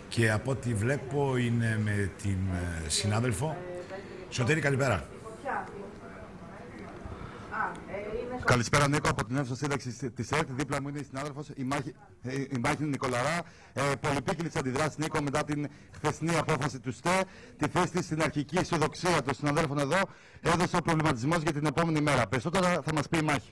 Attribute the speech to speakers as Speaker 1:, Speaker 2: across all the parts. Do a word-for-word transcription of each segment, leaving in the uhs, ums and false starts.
Speaker 1: και από ό,τι βλέπω είναι με την συνάδελφο. Σωτήρη, καλησπέρα.
Speaker 2: Καλησπέρα, Νίκο, από την αίθουσα σύνταξη τη ΕΡΤ. Δίπλα μου είναι η συνάδελφο, η, Μάχη, η Μάχη Νικολαρά. Ε, Πολυπίκυλη αντιδράσει, Νίκο, μετά την χθεσινή απόφαση του ΣΤΕ. Τη θέση τη στην αρχική αισιοδοξία των συναδέλφων εδώ έδωσε ο προβληματισμό για την επόμενη μέρα. Περισσότερα θα μα πει η Μάχη.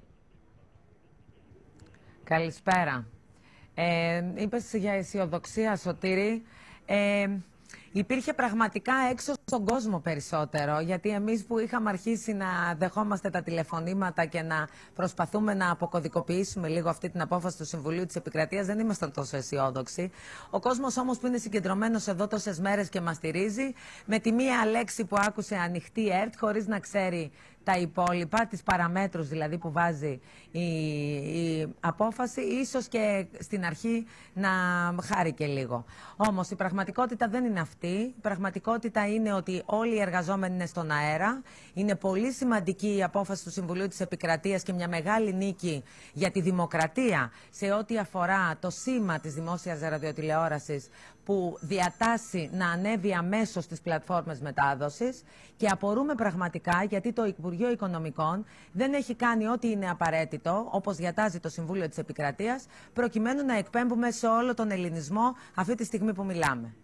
Speaker 3: Καλησπέρα. Ε, είπες για αισιοδοξία, Σωτήρη. Ε, Υπήρχε πραγματικά έξω στον κόσμο περισσότερο, γιατί εμείς που είχαμε αρχίσει να δεχόμαστε τα τηλεφωνήματα και να προσπαθούμε να αποκωδικοποιήσουμε λίγο αυτή την απόφαση του Συμβουλίου της Επικρατείας, δεν ήμασταν τόσο αισιόδοξοι. Ο κόσμος όμως που είναι συγκεντρωμένος εδώ τόσες μέρες και μας στηρίζει, με τη μία λέξη που άκουσε ανοιχτή ΕΡΤ, χωρίς να ξέρει τα υπόλοιπα, τις παραμέτρους δηλαδή που βάζει η, η απόφαση, ίσως και στην αρχή να χάρηκε λίγο. Όμως η πραγματικότητα δεν είναι αυτή. Η πραγματικότητα είναι ότι όλοι οι εργαζόμενοι είναι στον αέρα. Είναι πολύ σημαντική η απόφαση του Συμβουλίου της Επικρατείας και μια μεγάλη νίκη για τη δημοκρατία σε ό,τι αφορά το σήμα της δημόσιας ραδιοτηλεόρασης, που διατάσσει να ανέβει αμέσως στις πλατφόρμες μετάδοσης, και απορούμε πραγματικά γιατί το Υπουργείο Οικονομικών δεν έχει κάνει ό,τι είναι απαραίτητο, όπως διατάζει το Συμβούλιο της Επικρατείας, προκειμένου να εκπέμπουμε σε όλο τον ελληνισμό αυτή τη στιγμή που μιλάμε.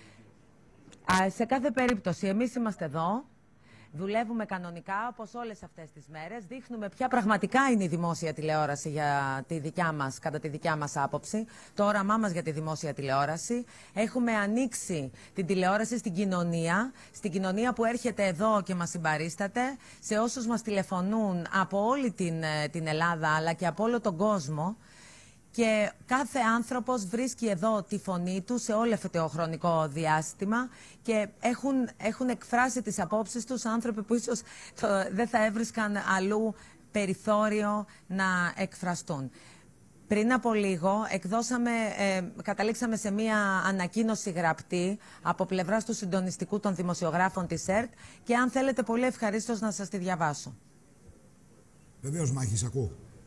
Speaker 3: Σε κάθε περίπτωση, εμείς είμαστε εδώ. Δουλεύουμε κανονικά, όπως όλες αυτές τις μέρες. Δείχνουμε ποια πραγματικά είναι η δημόσια τηλεόραση για τη δικιά μας, κατά τη δικιά μας άποψη, το όραμά μας για τη δημόσια τηλεόραση. Έχουμε ανοίξει την τηλεόραση στην κοινωνία, στην κοινωνία που έρχεται εδώ και μας συμπαρίσταται, σε όσους μας τηλεφωνούν από όλη την, την Ελλάδα, αλλά και από όλο τον κόσμο. Και κάθε άνθρωπος βρίσκει εδώ τη φωνή του σε όλο αυτό το χρονικό διάστημα και έχουν, έχουν εκφράσει τις απόψεις τους άνθρωποι που ίσως το, δεν θα έβρισκαν αλλού περιθώριο να εκφραστούν. Πριν από λίγο εκδώσαμε, ε, καταλήξαμε σε μία ανακοίνωση γραπτή από πλευράς του συντονιστικού των δημοσιογράφων της ΕΡΤ και αν θέλετε πολύ ευχαρίστως να σας τη διαβάσω.
Speaker 1: Βεβαίως, Μάχη, ακούω.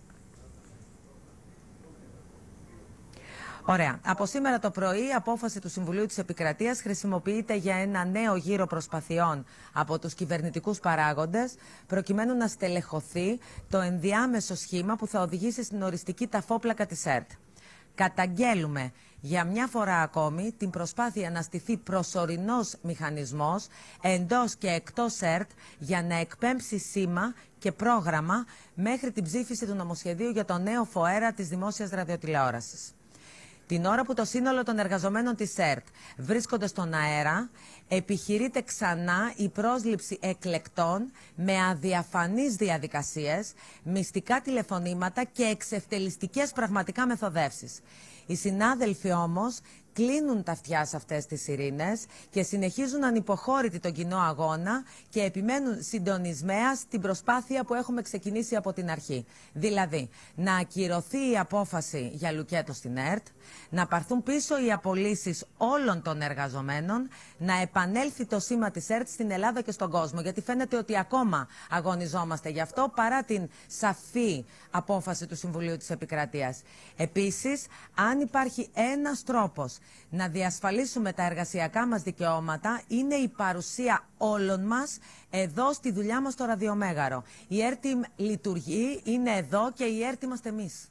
Speaker 3: Ωραία. Από σήμερα το πρωί η απόφαση του Συμβουλίου της Επικρατείας χρησιμοποιείται για ένα νέο γύρο προσπαθειών από τους κυβερνητικούς παράγοντες, προκειμένου να στελεχωθεί το ενδιάμεσο σχήμα που θα οδηγήσει στην οριστική ταφόπλακα της ΕΡΤ. Καταγγέλουμε για μια φορά ακόμη την προσπάθεια να στηθεί προσωρινός μηχανισμός εντός και εκτός ΕΡΤ για να εκπέμψει σήμα και πρόγραμμα μέχρι την ψήφιση του νομοσχεδίου για το νέο ΦΟΕΡΑ της δημόσιας ραδιοτηλεόρασης. Την ώρα που το σύνολο των εργαζομένων της ΕΡΤ βρίσκονται στον αέρα, επιχειρείται ξανά η πρόσληψη εκλεκτών με αδιαφανείς διαδικασίες, μυστικά τηλεφωνήματα και εξευτελιστικές πραγματικά μεθοδεύσεις. Οι συνάδελφοι όμως κλείνουν τα αυτιά σε αυτές τις ειρήνες και συνεχίζουν ανυποχώρητοι τον κοινό αγώνα και επιμένουν συντονισμένα στην προσπάθεια που έχουμε ξεκινήσει από την αρχή. Δηλαδή, να ακυρωθεί η απόφαση για λουκέτο στην ΕΡΤ, να πάρθουν πίσω οι απολύσεις όλων των εργαζομένων, να επανέλθει το σήμα της ΕΡΤ στην Ελλάδα και στον κόσμο, γιατί φαίνεται ότι ακόμα αγωνιζόμαστε γι' αυτό παρά την σαφή απόφαση του Συμβουλίου της Επικρατείας. Επίσης, αν υπάρχει ένας τρόπος να διασφαλίσουμε τα εργασιακά μας δικαιώματα, είναι η παρουσία όλων μας εδώ στη δουλειά μας στο ραδιομέγαρο. Η ΕΡΤ λειτουργεί, είναι εδώ και η ΕΡΤ είμαστε εμείς.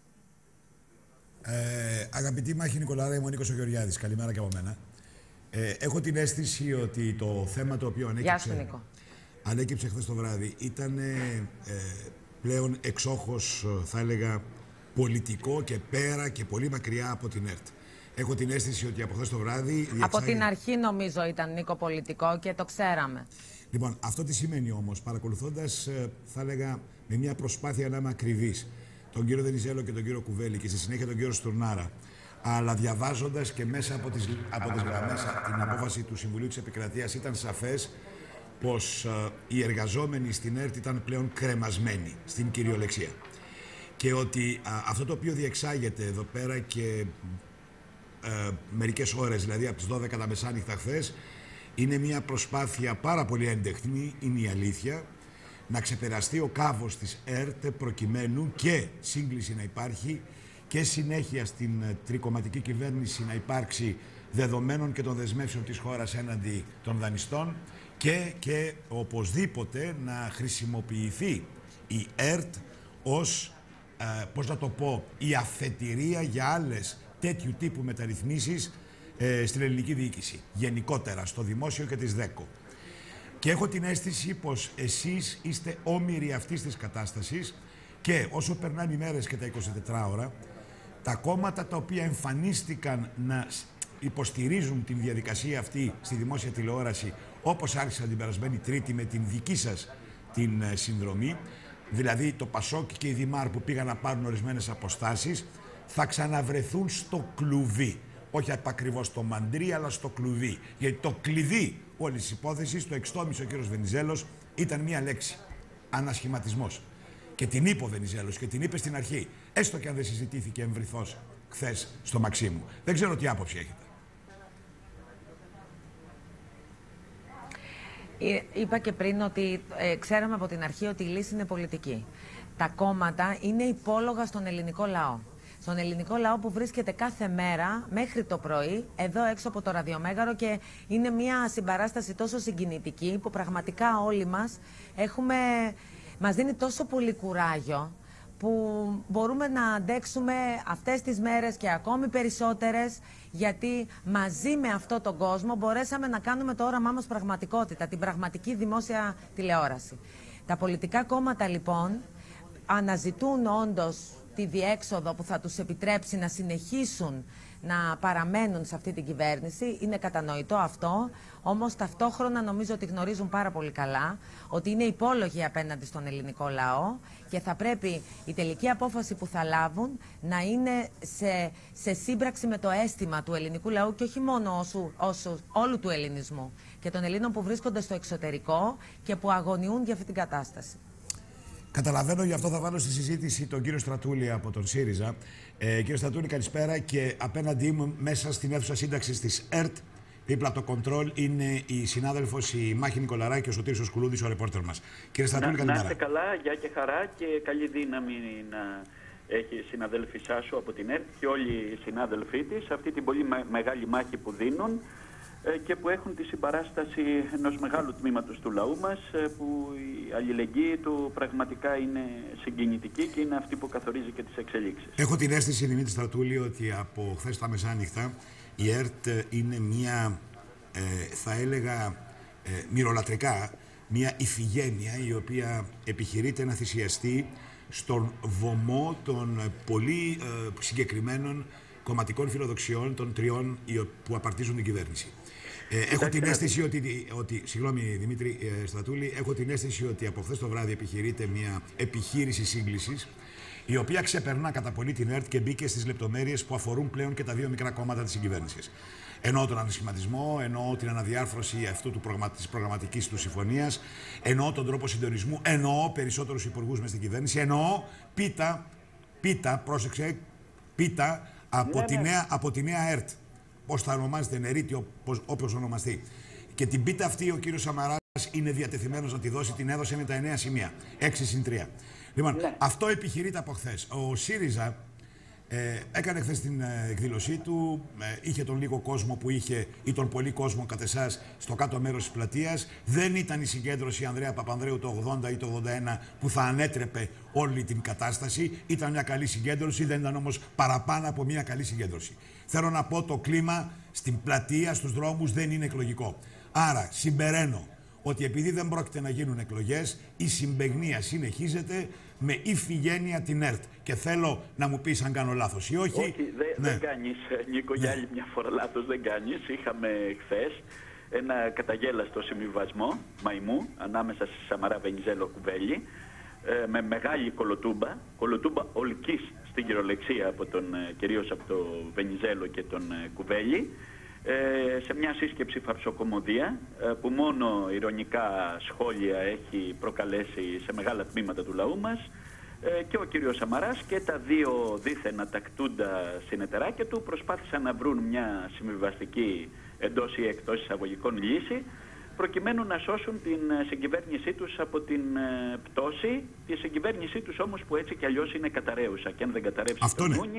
Speaker 1: Ε, αγαπητή Μάχη Νικολάρα, είμαι ο Νίκος ο Γεωργιάδης. Καλημέρα και από μένα. Ε, έχω την αίσθηση ότι το θέμα το οποίο ανέκυψε, ανέκυψε χθες το βράδυ ήταν ε, πλέον εξόχως, θα έλεγα, πολιτικό και πέρα και πολύ μακριά από την ΕΡΤ. Έχω την αίσθηση ότι από χθες το βράδυ... Διεξάγει...
Speaker 3: Από την αρχή νομίζω ήταν, Νίκο, πολιτικό και το ξέραμε.
Speaker 1: Λοιπόν, αυτό τι σημαίνει όμως, παρακολουθώντας, θα έλεγα, με μια προσπάθεια να είμαι ακριβής, τον κύριο Δενιζέλο και τον κύριο Κουβέλη και στη συνέχεια τον κύριο Στουρνάρα, αλλά διαβάζοντας και μέσα από τις, από τις γραμμές την απόφαση του Συμβουλίου της Επικρατείας, ήταν σαφές πως uh, οι εργαζόμενοι στην ΕΡΤ ήταν πλέον κρεμασμένοι στην κυριολεξία. Και ότι uh, αυτό το οποίο διεξάγεται εδώ πέρα και uh, μερικές ώρες, δηλαδή από τις δώδεκα τα μεσάνυχτα χθες, είναι μια προσπάθεια πάρα πολύ έντεχνη, είναι η αλήθεια, να ξεπεραστεί ο κάβος της ΕΡΤ προκειμένου και σύγκληση να υπάρχει και συνέχεια στην τρικομματική κυβέρνηση να υπάρξει δεδομένων και των δεσμεύσεων της χώρας έναντι των δανειστών και, και οπωσδήποτε να χρησιμοποιηθεί η ΕΡΤ ως, ε, πώς να το πω, η αφετηρία για άλλες τέτοιου τύπου μεταρρυθμίσεις ε, στην ελληνική διοίκηση, γενικότερα στο δημόσιο και της ΔΕΚΟ. Και έχω την αίσθηση πως εσείς είστε όμοιροι αυτής της κατάστασης και όσο περνάνε οι μέρες και τα εικοσιτετρά ώρα, τα κόμματα τα οποία εμφανίστηκαν να υποστηρίζουν την διαδικασία αυτή στη δημόσια τηλεόραση, όπως άρχισαν την περασμένη Τρίτη με την δική σας την συνδρομή, δηλαδή το Πασόκ και η Δημάρ που πήγαν να πάρουν ορισμένες αποστάσεις, θα ξαναβρεθούν στο κλουβί. Όχι ακριβώς στο μαντρί, αλλά στο κλουβί. Γιατί το κλειδί όλης της υπόθεσης, το εξτόμησε ο κύριος Βενιζέλος, ήταν μία λέξη. Ανασχηματισμός. Και την είπε ο Βενιζέλος και την είπε στην αρχή. Έστω και αν δεν συζητήθηκε εμβριθώς χθες στο Μαξίμου. Δεν ξέρω τι άποψη έχετε.
Speaker 3: Είπα και πριν ότι ε, ξέραμε από την αρχή ότι η λύση είναι πολιτική. Τα κόμματα είναι υπόλογα στον ελληνικό λαό. Στον ελληνικό λαό που βρίσκεται κάθε μέρα μέχρι το πρωί εδώ έξω από το ραδιομέγαρο και είναι μια συμπαράσταση τόσο συγκινητική που πραγματικά όλοι μας έχουμε, μας δίνει τόσο πολύ κουράγιο που μπορούμε να αντέξουμε αυτές τις μέρες και ακόμη περισσότερες, γιατί μαζί με αυτόν τον κόσμο μπορέσαμε να κάνουμε το όραμά μας πραγματικότητα, την πραγματική δημόσια τηλεόραση. Τα πολιτικά κόμματα λοιπόν αναζητούν όντως τη διέξοδο που θα τους επιτρέψει να συνεχίσουν να παραμένουν σε αυτή την κυβέρνηση. Είναι κατανοητό αυτό, όμως ταυτόχρονα νομίζω ότι γνωρίζουν πάρα πολύ καλά ότι είναι υπόλογοι απέναντι στον ελληνικό λαό και θα πρέπει η τελική απόφαση που θα λάβουν να είναι σε, σε σύμπραξη με το αίσθημα του ελληνικού λαού και όχι μόνο όσου, όσου, όλου του ελληνισμού και των Ελλήνων που βρίσκονται στο εξωτερικό και που αγωνιούν για αυτή την κατάσταση.
Speaker 1: Καταλαβαίνω, γι' αυτό θα βάλω στη συζήτηση τον κύριο Στρατούλη από τον ΣΥΡΙΖΑ. Ε, κύριο Στρατούλη, καλησπέρα. Και απέναντί μου, μέσα στην αίθουσα σύνταξης της ΕΡΤ, δίπλα από το κοντρόλ, είναι η συνάδελφος η Μάχη Νικολαράκη και ο Σωτήρης ο Σκουλούδης, ο ρεπόρτερ μας. Κύριε Στρατούλη, καλημέρα.
Speaker 4: Να είστε καλά, γεια και χαρά και καλή δύναμη να έχει η συναδέλφισά σου από την ΕΡΤ και όλοι οι συνάδελφοί της, αυτή την πολύ μεγάλη μάχη που δίνουν και που έχουν τη συμπαράσταση ενός μεγάλου τμήματος του λαού μας, που η αλληλεγγύη του πραγματικά είναι συγκινητική και είναι αυτή που καθορίζει και τις εξελίξεις.
Speaker 1: Έχω την αίσθηση, Δημήτρη Στρατούλη, ότι από χθες τα μεσάνυχτα η ΕΡΤ είναι μια, ε, θα έλεγα, ε, μυρολατρικά, μια ηφηγένεια η οποία επιχειρείται να θυσιαστεί στον βωμό των πολύ ε, συγκεκριμένων κομματικών φιλοδοξιών των τριών που απαρτίζουν την κυβέρνηση. Ε, έχω την αίσθηση ότι, ότι, συγγνώμη Δημήτρη ε, Στρατούλη, έχω την αίσθηση ότι από χθες το βράδυ επιχειρείται μια επιχείρηση σύγκλησης, η οποία ξεπερνά κατά πολύ την ΕΡΤ και μπήκε στις λεπτομέρειες που αφορούν πλέον και τα δύο μικρά κόμματα της συγκυβέρνησης. Εννοώ τον ανασχηματισμό, εννοώ την αναδιάρθρωση αυτού του προγραμμα... της προγραμματικής του συμφωνίας, εννοώ τον τρόπο συντονισμού, εννοώ περισσότερους υπουργούς μες στην κυβέρνηση, εννοώ πίτα, πίτα, πρόσεξε, πίτα από, ναι, τη, ναι. Νέα, από τη νέα ΕΡΤ. Πώς θα ονομάζεται, Νερίτη, όποιος ονομαστεί. Και την πίτα αυτή ο κύριος Σαμαράς είναι διατεθειμένος να τη δώσει, την έδωσε με τα εννέα σημεία. έξι συν τρία. Λοιπόν, ναι. Αυτό επιχειρείται από χθες. Ο ΣΥΡΙΖΑ ε, έκανε χθες την ε, εκδήλωσή του, ε, είχε τον λίγο κόσμο που είχε ή τον πολύ κόσμο κατ' εσάς στο κάτω μέρος της πλατείας. Δεν ήταν η συγκέντρωση Ανδρέα Παπανδρέου το ογδόντα ή το ογδόντα ένα που θα ανέτρεπε όλη την κατάσταση. Ήταν μια καλή συγκέντρωση, δεν ήταν όμως παραπάνω από μια καλή συγκέντρωση. Θέλω να πω, το κλίμα στην πλατεία, στους δρόμους δεν είναι εκλογικό. Άρα συμπεραίνω ότι επειδή δεν πρόκειται να γίνουν εκλογές, η συμπαιγνία συνεχίζεται με ηφηγένεια την ΕΡΤ. Και θέλω να μου πεις αν κάνω λάθος ή όχι.
Speaker 4: Όχι, δεν
Speaker 1: ναι.
Speaker 4: δε κάνεις, Νίκο, ναι. για άλλη μια φορά λάθος δεν κάνεις. Είχαμε χθες ένα καταγέλαστο συμβιβασμό μαϊμού ανάμεσα στη Σαμαρά, Βενιζέλο, Κουβέλη, ε, με μεγάλη κολοτούμπα, κολοτούμπα ολικής στην κυριολεξία, από τον, κυρίως από τον Βενιζέλο και τον Κουβέλη, ε, σε μια σύσκεψη φαρσοκομωδία ε, που μόνο ειρωνικά σχόλια έχει προκαλέσει σε μεγάλα τμήματα του λαού μας, ε, και ο κύριος Σαμαράς και τα δύο δίθεν ατακτούντα συνεταιράκια του προσπάθησαν να βρουν μια συμβιβαστική εντός ή εκτός εισαγωγικών λύση, προκειμένου να σώσουν την συγκυβέρνησή τους από την ε, πτώση, τη συγκυβέρνησή τους όμως που έτσι κι αλλιώς είναι καταραίουσα. Και αν δεν καταρρεύσει το νούνι,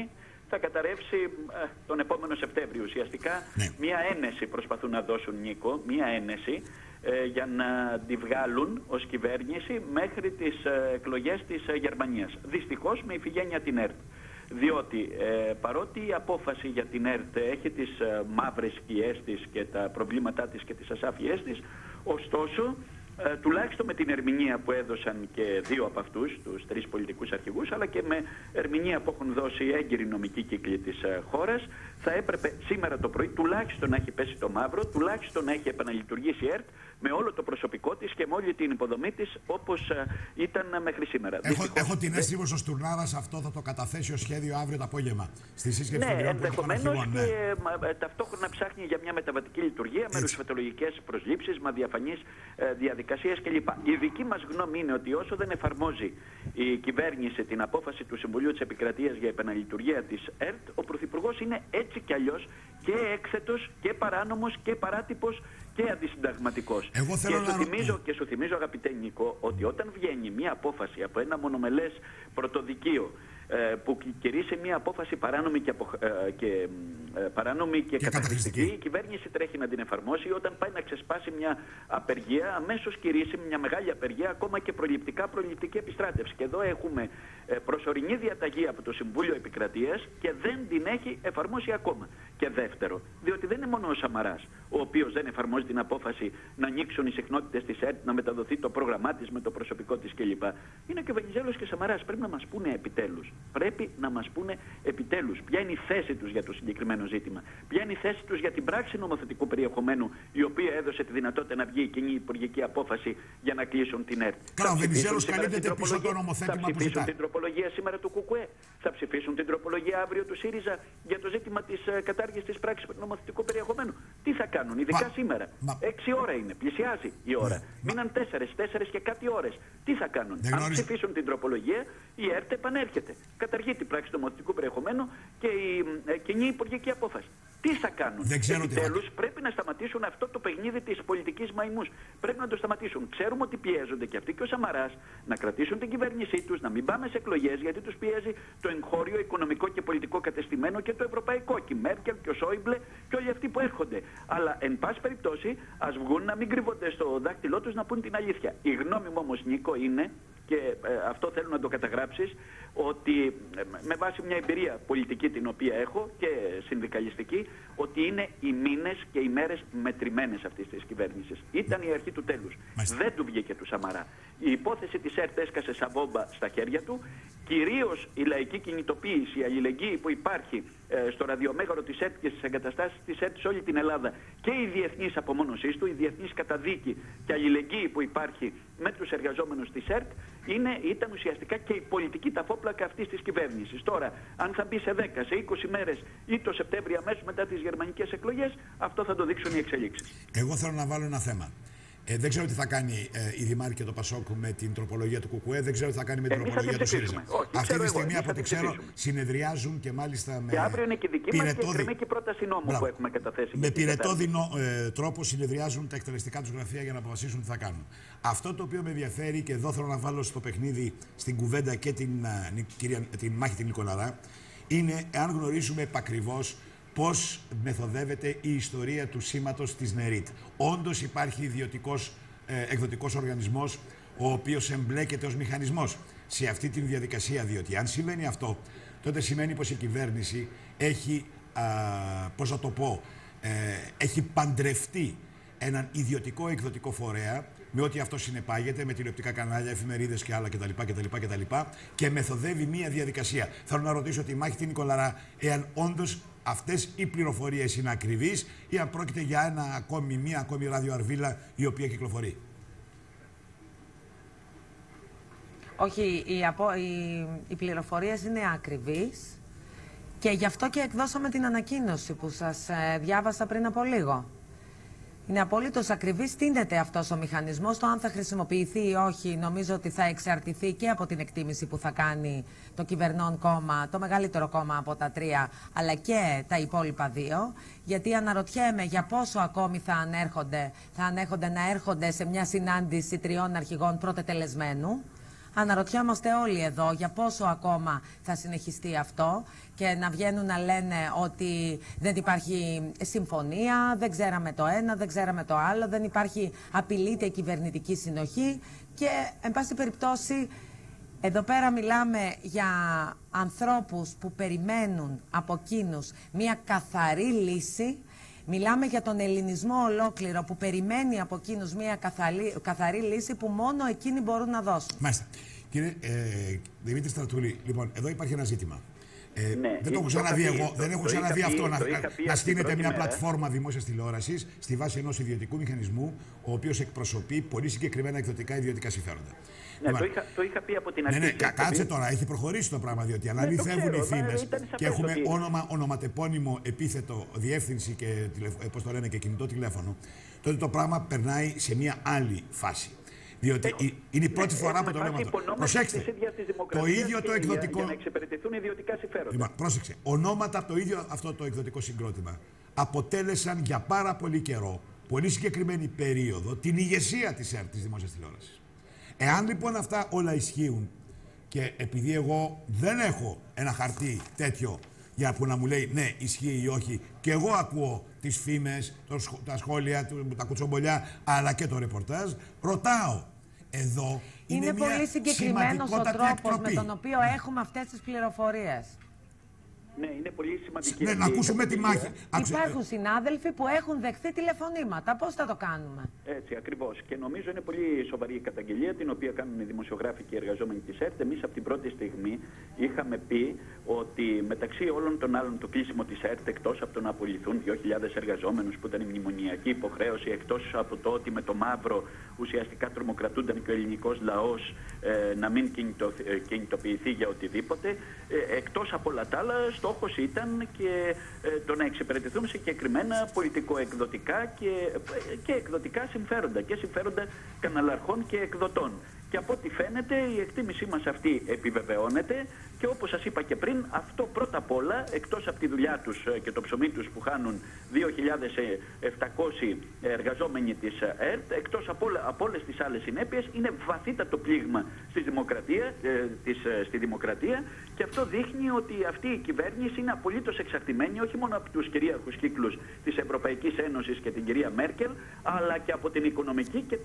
Speaker 4: θα καταρρεύσει ε, τον επόμενο Σεπτέμβριο. Ουσιαστικά
Speaker 1: ναι. Μία
Speaker 4: ένεση προσπαθούν να δώσουν, Νίκο, μία ένεση ε, για να τη βγάλουν ως κυβέρνηση μέχρι τις ε, εκλογές της ε, Γερμανίας. Δυστυχώς με ηφηγένεια την ΕΡΤ. Διότι ε, παρότι η απόφαση για την ΕΡΤ έχει τις ε, μαύρες σκιές της και τα προβλήματά της και τις ασάφειές της, ωστόσο ε, τουλάχιστον με την ερμηνεία που έδωσαν και δύο από αυτούς, τους τρεις πολιτικούς αρχηγούς, αλλά και με ερμηνεία που έχουν δώσει έγκυροι νομικοί κύκλοι της ε, χώρας, θα έπρεπε σήμερα το πρωί τουλάχιστον να έχει πέσει το μαύρο, τουλάχιστον να έχει επαναλειτουργήσει η ΕΡΤ με όλο το προσωπικό της και με όλη την υποδομή της όπως ε, ήταν μέχρι σήμερα.
Speaker 1: Έχω, έχω την αίσθηση πως ο Στουρνάρας αυτό θα το καταθέσει ως σχέδιο αύριο το απόγευμα στη σύσκεψη
Speaker 4: ναι,
Speaker 1: των πολιτικών αρχηγών.
Speaker 4: Ναι,
Speaker 1: και
Speaker 4: ε, ταυτόχνα ψάχνει για μια μεταβατική λειτουργία με ρουσφετολογικές προσλήψεις, με διαφανείς ε, διαδικασίες κλπ. Η δική μας γνώμη είναι ότι όσο δεν εφαρμόζει η κυβέρνηση την απόφαση του Συμβουλίου της Επικρατείας για επαναλειτουργία της ΕΡΤ, ο Πρωθυπουργός είναι έτσι κι αλλιώς και έκθετος και παράνομος και παράτυπος και αντισυνταγματικός.
Speaker 1: Εγώ θέλω
Speaker 4: και,
Speaker 1: να...
Speaker 4: σου θυμίζω, και σου θυμίζω, αγαπητέ Νίκο, ότι όταν βγαίνει μια απόφαση από ένα μονομελές πρωτοδικείο που κηρύσσει μια απόφαση παράνομη και, απο, ε, και, ε, παράνομη και, και καταχρηστική, η κυβέρνηση τρέχει να την εφαρμόσει. Όταν πάει να ξεσπάσει μια απεργία, αμέσως κηρύσσει μια μεγάλη απεργία, ακόμα και προληπτικά προληπτική επιστράτευση. Και εδώ έχουμε ε, προσωρινή διαταγή από το Συμβούλιο Επικρατείας και δεν την έχει εφαρμόσει ακόμα. Και δεύτερο, διότι δεν είναι μόνο ο Σαμαράς, ο οποίος δεν εφαρμόζει την απόφαση να ανοίξουν οι συχνότητες της ΕΡΤ, να μεταδοθεί το πρόγραμμά της με το προσωπικό της κλπ. Είναι και ο Βενιζέλος και ο Σαμαράς. Πρέπει να μας πούνε επιτέλους. Πρέπει να μας πούνε επιτέλους ποια είναι η θέση τους για το συγκεκριμένο ζήτημα. Ποια είναι η θέση τους για την πράξη νομοθετικού περιεχομένου, η οποία έδωσε τη δυνατότητα να βγει η κοινή υπουργική απόφαση για να κλείσουν την ΕΡΤ.
Speaker 1: Καλά, ο Βενιζέλος καλύπτεται πίσω το νομοθέτημα που ζητά.
Speaker 4: Θα ψηφίσουν την τροπολογία σήμερα του ΚΚΕ. Θα ψηφίσουν την τροπολογία αύριο του ΣΥΡΙΖΑ για το ζήτημα της uh, κατάργησης της πράξης νομοθετικού περιεχομένου. Τι θα κάνουν, ειδικά μα, σήμερα. Μα, Έξι ώρα είναι, πλησιάζει η ώρα. Ναι, μείναν τέσσερις, τέσσερις και κάτι ώρες. Τι θα κάνουν. Αν γνωρίζει... ψηφίσουν την τροπολογία, η ΕΡΤ επανέρχεται. Καταργεί την πράξη νομοθετικού περιεχομένου και η ε, κοινή υπουργική απόφαση. Τι θα κάνουν. Επιτέλους θα... πρέπει να σταματήσουν αυτό το παιχνίδι της πολιτικής μαϊμούς. Πρέπει να το σταματήσουν. Ξέρουμε ότι πιέζονται και αυτοί και ο Σαμαράς να κρατήσουν την κυβέρνησή τους, να μην πάμε σε εκλογές, γιατί τους πιέζει το εγχώριο, οικονομικό και πολιτικό κατεστημένο και το ευρωπαϊκό. Και η Μέρκελ και ο Σόιμπλε και όλοι αυτοί που έρχονται. Αλλά εν πάση περιπτώσει ας βγουν να μην κρύβονται στο δάχτυλό τους, να πούν την αλήθεια. Η γνώμη μου όμως, Νίκο, είναι, και ε, αυτό θέλω να το καταγράψεις, ότι ε, με βάση μια εμπειρία πολιτική την οποία έχω και συνδικαλιστική, ότι είναι οι μήνες και οι μέρες μετρημένες αυτής της κυβέρνησης. Ήταν η αρχή του τέλους. Μάλιστα. Δεν του βγήκε του Σαμαρά. Η υπόθεση της ΕΡΤ έσκασε σαν βόμβα στα χέρια του. Κυρίως η λαϊκή κινητοποίηση, η αλληλεγγύη που υπάρχει ε, στο ραδιομέγαρο της ΕΡΤ και στις εγκαταστάσεις της ΕΡΤ σε όλη την Ελλάδα και η διεθνής απομόνωσή του, η διεθνής καταδίκη και αλληλεγγύη που υπάρχει με τους εργαζόμενους της ΕΡΤ, είναι, ήταν ουσιαστικά και η πολιτική ταφόπλακα αυτής της κυβέρνησης. Τώρα, αν θα μπει σε δέκα, σε είκοσι μέρες ή το Σεπτέμβριο αμέσως μετά τις γερμανικές εκλογές, αυτό θα το δείξουν οι εξελίξεις.
Speaker 1: Εγώ θέλω να βάλω ένα θέμα. Ε, δεν ξέρω τι θα κάνει ε, η Δημάρ και το Πασόκ με την τροπολογία του ΚΚΕ, δεν ξέρω τι θα κάνει με την
Speaker 4: εμείς
Speaker 1: τροπολογία του ΣΥΡΙΖΑ. Αυτή τη στιγμή, από ό,τι ξέρω, συνεδριάζουν και μάλιστα με.
Speaker 4: Και αύριο είναι και δική μας και κρεμεί και πρόταση νόμου
Speaker 1: Μπράβο.
Speaker 4: που έχουμε καταθέσει.
Speaker 1: Με πυρετό ε, τρόπο συνεδριάζουν τα εκτελεστικά τους γραφεία για να αποφασίσουν τι θα κάνουν. Αυτό το οποίο με ενδιαφέρει, και εδώ θέλω να βάλω στο παιχνίδι, στην κουβέντα και την, uh, κυρία, την μάχη την Νικολαρά, είναι εάν γνωρίζουμε επακριβώς πώς μεθοδεύεται η ιστορία του σήματος της ΝΕΡΙΤ. Όντως υπάρχει ιδιωτικός ε, εκδοτικός οργανισμός ο οποίος εμπλέκεται ως μηχανισμός σε αυτή τη διαδικασία, διότι αν συμβαίνει αυτό, τότε σημαίνει πως η κυβέρνηση έχει, α, πώς να το πω, ε, έχει παντρευτεί έναν ιδιωτικό εκδοτικό φορέα με ό,τι αυτό συνεπάγεται, με τηλεοπτικά κανάλια, εφημερίδες και άλλα κτλ. κτλ, κτλ και μεθοδεύει μία διαδικασία. Θέλω να ρωτήσω τη μάχη την Νικολαρά, εάν όντως αυτές οι πληροφορίες είναι ακριβείς ή αν πρόκειται για ένα ακόμη, μία ακόμη ραδιοαρβίλα η οποία κυκλοφορεί.
Speaker 3: Όχι, οι, απο... οι... οι πληροφορίες είναι ακριβείς και γι' αυτό και εκδώσαμε την ανακοίνωση που σας ε, διάβασα πριν από λίγο. Είναι απόλυτος ακριβής, στείνεται αυτός ο μηχανισμός. Το αν θα χρησιμοποιηθεί ή όχι, νομίζω ότι θα εξαρτηθεί και από την εκτίμηση που θα κάνει το κυβερνών κόμμα, το μεγαλύτερο κόμμα από τα τρία, αλλά και τα υπόλοιπα δύο. Γιατί αναρωτιέμαι για πόσο ακόμη θα ανέρχονται, θα ανέχονται να έρχονται σε μια συνάντηση τριών αρχηγών πρώτε τελεσμένου. αναρωτιόμαστε όλοι εδώ για πόσο ακόμα θα συνεχιστεί αυτό και να βγαίνουν να λένε ότι δεν υπάρχει συμφωνία, δεν ξέραμε το ένα, δεν ξέραμε το άλλο, δεν υπάρχει, απειλείται η κυβερνητική συνοχή και, εν πάση περιπτώσει, εδώ πέρα μιλάμε για ανθρώπους που περιμένουν από εκείνους μια καθαρή λύση. Μιλάμε για τον ελληνισμό ολόκληρο που περιμένει από εκείνους μια καθαρή, καθαρή λύση που μόνο εκείνοι μπορούν να δώσουν.
Speaker 1: Μάλιστα. Κύριε ε, Δημήτρη Στρατούλη, λοιπόν, εδώ υπάρχει ένα ζήτημα. Ε,
Speaker 4: ναι,
Speaker 1: δεν το έχω ξαναδεί εγώ.
Speaker 4: Το,
Speaker 1: δεν έχω
Speaker 4: το
Speaker 1: ξαναδεί
Speaker 4: είχα
Speaker 1: αυτό
Speaker 4: πει,
Speaker 1: να, να στείνεται μια
Speaker 4: μέρα.
Speaker 1: πλατφόρμα δημόσιας τηλεόρασης στη βάση ενός ιδιωτικού μηχανισμού, ο οποίος εκπροσωπεί πολύ συγκεκριμένα εκδοτικά ιδιωτικά συμφέροντα.
Speaker 4: Ναι, λοιπόν, το, είχα, το είχα πει από την αρχή.
Speaker 1: Ναι, ναι, κα, κάτσε τώρα, έχει προχωρήσει το πράγμα. Διότι αν αληθεύουν οι φήμες και έχουμε ότι... όνομα, ονοματεπώνυμο, επίθετο, διεύθυνση και, πώς το λένε, και κινητό τηλέφωνο, τότε το πράγμα περνάει σε μια άλλη φάση. Διότι Έχω. είναι η πρώτη ναι, φορά που το λέμε αυτό. Προσέξτε, το ίδιο το εκδοτικό.
Speaker 4: Για, για να εξυπηρετηθούν ιδιωτικά συμφέροντα.
Speaker 1: Λοιπόν, πρόσεξε. Ονόματα από το ίδιο αυτό το εκδοτικό συγκρότημα αποτέλεσαν για πάρα πολύ καιρό, πολύ συγκεκριμένη περίοδο, την ηγεσία της ΕΡΤ, της δημόσιας τηλεόρασης. Εάν λοιπόν αυτά όλα ισχύουν και επειδή εγώ δεν έχω ένα χαρτί τέτοιο για που να μου λέει ναι, ισχύει ή όχι, και εγώ ακούω τις φήμες, τα σχόλια, τα κουτσομπολιά, αλλά και το ρεπορτάζ, ρωτάω. Εδώ είναι,
Speaker 3: είναι
Speaker 1: μια
Speaker 3: πολύ συγκεκριμένος ο τρόπος
Speaker 1: εκτροπή.
Speaker 3: με τον οποίο έχουμε αυτές τις πληροφορίες.
Speaker 4: Ναι, είναι πολύ σημαντική.
Speaker 1: Ναι, να ακούσουμε τη μάχη.
Speaker 3: Υπάρχουν συνάδελφοι που έχουν δεχθεί τηλεφωνήματα. Πώς θα το κάνουμε?
Speaker 4: Έτσι, ακριβώς. Και νομίζω είναι πολύ σοβαρή η καταγγελία την οποία κάνουν οι δημοσιογράφοι και οι εργαζόμενοι της ΕΡΤ. Εμείς από την πρώτη στιγμή είχαμε πει ότι μεταξύ όλων των άλλων το κλείσιμο της ΕΡΤ, εκτός από το να απολυθούν δύο χιλιάδες εργαζόμενους που ήταν η μνημονιακή υποχρέωση, εκτός από το ότι με το μαύρο ουσιαστικά τρομοκρατούνταν και ο ελληνικός λαός ε, να μην κινητο, ε, κινητοποιηθεί για οτιδήποτε, ε, εκτός από όλα τα άλλα, στόχος ήταν και ε, το να εξυπηρετηθούν συγκεκριμένα πολιτικοεκδοτικά και, ε, και εκδοτικά συμφέροντα και συμφέροντα καναλαρχών και εκδοτών. Και από ό,τι φαίνεται η εκτίμησή μας αυτή επιβεβαιώνεται και όπως σας είπα και πριν, αυτό πρώτα απ' όλα, εκτός από τη δουλειά τους και το ψωμί τους που χάνουν δύο χιλιάδες επτακόσιοι εργαζόμενοι της ΕΡΤ, εκτός από, όλα, από όλες τις άλλες συνέπειες, είναι βαθύτατο πλήγμα στη δημοκρατία, ε, της, στη δημοκρατία και αυτό δείχνει ότι αυτή η κυβέρνηση είναι απολύτως εξαρτημένη όχι μόνο από τους κυρίαρχους κύκλους της Ευρωπαϊκής Ένωσης και την κυρία Μέρκελ, αλλά και από την οικονομική και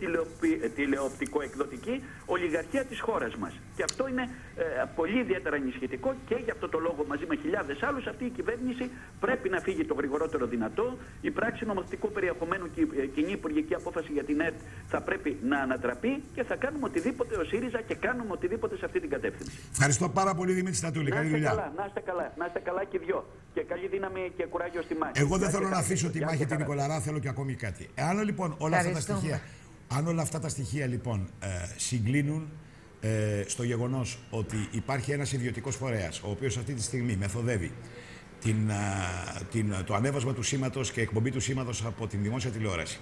Speaker 4: τηλεοπτικοεκδοτική ολιγαρχία της χώρας μας. Και αυτό είναι ε, πολύ ιδιαίτερα ενισχυτικό και για αυτό το λόγο μαζί με χιλιάδες άλλους αυτή η κυβέρνηση πρέπει να φύγει το γρηγορότερο δυνατό. Η πράξη νομοθετικού περιεχομένου και η κοινή υπουργική απόφαση για την ΕΡΤ θα πρέπει να ανατραπεί και θα κάνουμε οτιδήποτε ο ΣΥΡΙΖΑ και κάνουμε οτιδήποτε σε αυτή την κατεύθυνση.
Speaker 1: Ευχαριστώ πάρα πολύ, Δημήτρη Στρατούλη. Καλή δουλειά.
Speaker 4: Καλά, να είστε καλά, να είστε καλά και οι δυο. Και καλή δύναμη και κουράγιο στη μάχη.
Speaker 1: Εγώ δεν θέλω να αφήσω τη μάχη την Νικολαρά, θέλω και ακόμη κάτι. Εάν λοιπόν όλα αυτά τα στοιχεία, αν όλα αυτά τα στοιχεία λοιπόν ε, συγκλίνουν ε, στο γεγονός ότι υπάρχει ένας ιδιωτικός φορέας, ο οποίος αυτή τη στιγμή μεθοδεύει την, ε, την, το ανέβασμα του σήματος και εκπομπή του σήματος από την δημόσια τηλεόραση.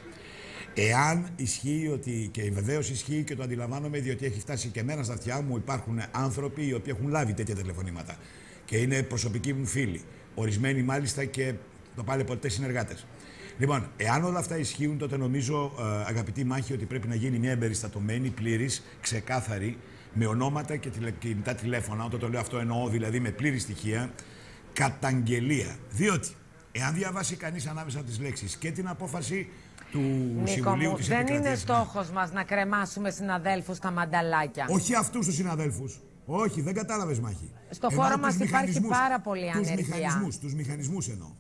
Speaker 1: Εάν ισχύει ότι, και βεβαίως ισχύει και το αντιλαμβάνομαι, διότι έχει φτάσει και εμένα στα αυτιά μου, υπάρχουν άνθρωποι οι οποίοι έχουν λάβει τέτοια τηλεφωνήματα και είναι προσωπικοί μου φίλοι, ορισμένοι μάλιστα και το πάλι ποτέ συνεργάτες. Λοιπόν, εάν όλα αυτά ισχύουν, τότε νομίζω, ε, αγαπητή μάχη, ότι πρέπει να γίνει μια εμπεριστατωμένη, πλήρης, ξεκάθαρη, με ονόματα και τηλε, κινητά τηλέφωνα, όταν το λέω αυτό εννοώ δηλαδή με πλήρη στοιχεία, καταγγελία. Διότι, εάν διαβάσει κανείς ανάμεσα από τις λέξεις και την απόφαση του
Speaker 3: Νίκο
Speaker 1: Συμβουλίου
Speaker 3: μου,
Speaker 1: της
Speaker 3: δεν
Speaker 1: Επικρατείας...
Speaker 3: είναι στόχος μας να κρεμάσουμε συναδέλφους στα μανταλάκια.
Speaker 1: Όχι αυτούς τους συναδέλφους. Όχι, δεν κατάλαβες, μάχη.
Speaker 3: Στο εννοώ χώρο μας υπάρχει πάρα πολύ ανεργία.
Speaker 1: Τους μηχανισμούς, τους μηχανισμούς εννοώ.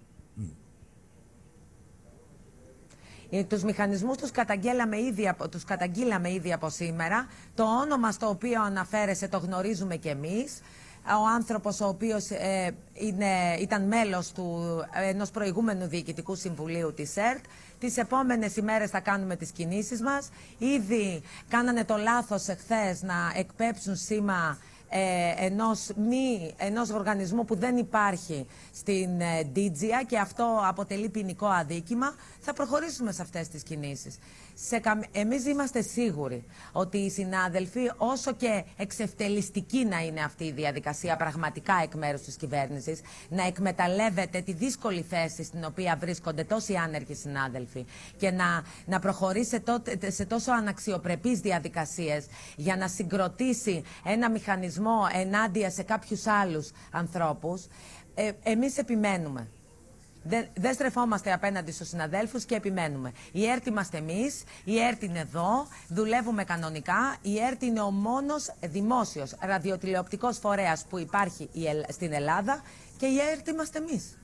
Speaker 3: Τους μηχανισμούς τους καταγγείλαμε, ήδη, τους καταγγείλαμε ήδη από σήμερα. Το όνομα στο οποίο αναφέρεσαι το γνωρίζουμε κι εμείς. Ο άνθρωπος ο οποίος ε, είναι, ήταν μέλος του, ενός προηγούμενου διοικητικού συμβουλίου της ΕΡΤ. Τις επόμενες ημέρες θα κάνουμε τις κινήσεις μας. Ήδη κάνανε το λάθος εχθές να εκπέψουν σήμα ε, ενός, μη, ενός οργανισμού που δεν υπάρχει στην ε, Ντίτζια και αυτό αποτελεί ποινικό αδίκημα, θα προχωρήσουμε σε αυτές τις κινήσεις. Σε καμ... Εμείς είμαστε σίγουροι ότι οι συνάδελφοι, όσο και εξευτελιστική να είναι αυτή η διαδικασία πραγματικά εκ μέρους της κυβέρνησης, να εκμεταλλεύεται τη δύσκολη θέση στην οποία βρίσκονται τόσοι άνεργοι συνάδελφοι και να, να προχωρήσει σε, τό... σε τόσο αναξιοπρεπείς διαδικασίες για να συγκροτήσει ένα μηχανισμό ενάντια σε κάποιους άλλους ανθρώπους, ε, εμείς επιμένουμε. Δεν, δεν στρεφόμαστε απέναντι στους συναδέλφους και επιμένουμε. Η ΕΡΤ είμαστε εμείς, η ΕΡΤ είναι εδώ, δουλεύουμε κανονικά. Η ΕΡΤ είναι ο μόνος δημόσιος ραδιοτηλεοπτικός φορέας που υπάρχει στην Ελλάδα και η ΕΡΤ είμαστε εμείς.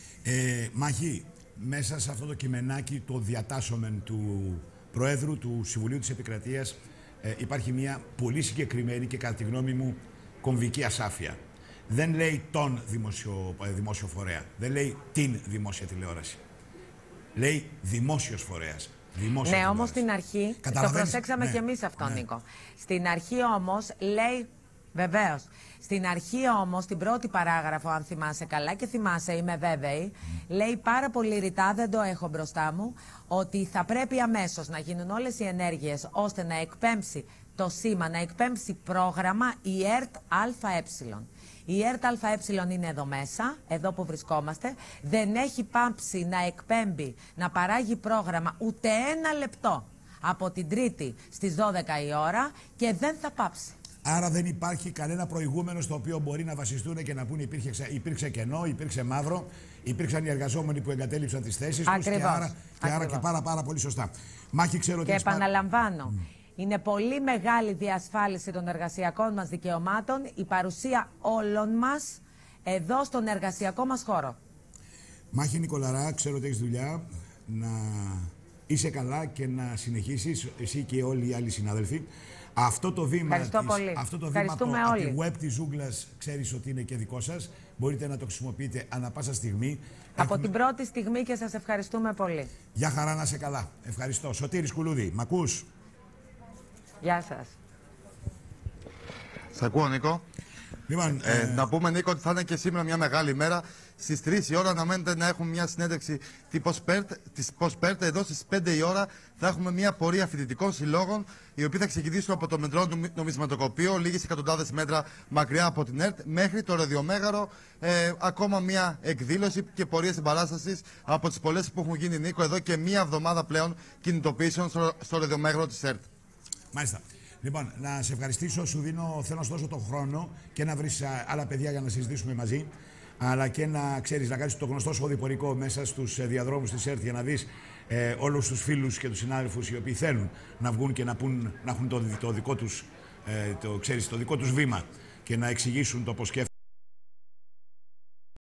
Speaker 1: Ε, Μάχη, μέσα σε αυτό το κειμενάκι, το διατάσσομεν του Προέδρου του Συμβουλίου της Επικρατείας, ε, υπάρχει μια πολύ συγκεκριμένη και κατά τη γνώμη μου κομβική ασάφεια. Δεν λέει τον δημοσιο, δημόσιο φορέα. Δεν λέει την δημόσια τηλεόραση. Λέει δημόσιος φορέας. Δημόσια
Speaker 3: ναι,
Speaker 1: τηλεόραση.
Speaker 3: όμως στην αρχή, το προσέξαμε ναι, και εμείς αυτό, ναι. Νίκο. Στην αρχή όμως λέει, βεβαίως, στην αρχή όμως, την πρώτη παράγραφο, αν θυμάσαι καλά και θυμάσαι, είμαι βέβαιη, mm. λέει πάρα πολύ ρητά, δεν το έχω μπροστά μου, ότι θα πρέπει αμέσως να γίνουν όλες οι ενέργειες ώστε να εκπέμψει το σήμα, να εκπέμψει πρόγραμμα η ΕΡΤ ΑΕ. Η ΕΡΤ ΑΕ είναι εδώ μέσα, εδώ που βρισκόμαστε. Δεν έχει πάψει να εκπέμπει, να παράγει πρόγραμμα ούτε ένα λεπτό από την Τρίτη στις δώδεκα η ώρα και δεν θα πάψει.
Speaker 1: Άρα δεν υπάρχει κανένα προηγούμενο στο οποίο μπορεί να βασιστούν και να πούνε υπήρχε, υπήρξε κενό, υπήρξε μαύρο, υπήρξαν οι εργαζόμενοι που εγκατέλειψαν τις θέσεις τους και άρα και, άρα και πάρα, πάρα πολύ σωστά. Μάχη, ξέρω
Speaker 3: και επαναλαμβάνω. Mm. Είναι πολύ μεγάλη διασφάλιση των εργασιακών μας δικαιωμάτων η παρουσία όλων μας εδώ στον εργασιακό μας χώρο.
Speaker 1: Μάχη Νικολαρά, ξέρω ότι έχεις δουλειά, να είσαι καλά και να συνεχίσεις, εσύ και όλοι οι άλλοι συνάδελφοι. Αυτό το βήμα, της, αυτό το βήμα το, από τη web της Ζούγκλας ξέρεις ότι είναι και δικό σας. Μπορείτε να το χρησιμοποιείτε ανά πάσα στιγμή.
Speaker 3: Από
Speaker 1: Έχουμε...
Speaker 3: την πρώτη στιγμή και σας ευχαριστούμε πολύ.
Speaker 1: Γεια χαρά, να είσαι καλά. Ευχαριστώ. Σωτήρης Κουλούδη, μ' ακούς?
Speaker 3: Γεια σας.
Speaker 2: Σ' ακούω, Νίκο.
Speaker 1: Λοιπόν,
Speaker 2: ε,
Speaker 1: ε...
Speaker 2: Να πούμε, Νίκο, ότι θα είναι και σήμερα μια μεγάλη μέρα. Στις τρεις η ώρα αναμένεται να έχουμε μια συνέντευξη της ΠΟΣΠΕΡΤ. Εδώ στις πέντε η ώρα θα έχουμε μια πορεία φοιτητικών συλλόγων, οι οποίοι θα ξεκινήσουν από το Μετρό Νομισματοκοπείο, λίγες εκατοντάδες μέτρα μακριά από την ΕΡΤ, μέχρι το Ραδιομέγαρο. Ε, ακόμα μια εκδήλωση και πορεία συμπαράστασης από τις πολλές που έχουν γίνει, Νίκο, εδώ και μια εβδομάδα πλέον κινητοποιήσεων στο, στο Ραδιομέγαρο της ΕΡΤ.
Speaker 1: Μάλιστα. Λοιπόν, να σε ευχαριστήσω. Σου δίνω, θέλω να σου δώσω τον χρόνο και να βρεις άλλα παιδιά για να συζητήσουμε μαζί. Αλλά και να ξέρεις, να κάνεις το γνωστό σου οδηπορικό μέσα στους διαδρόμους της ΕΡΤ για να δεις ε, όλους τους φίλους και τους συνάδελφους οι οποίοι θέλουν να βγουν και να, πούν, να έχουν το, το, δικό τους, ε, το, ξέρεις, το δικό τους βήμα και να εξηγήσουν το πώς σκέφτονται.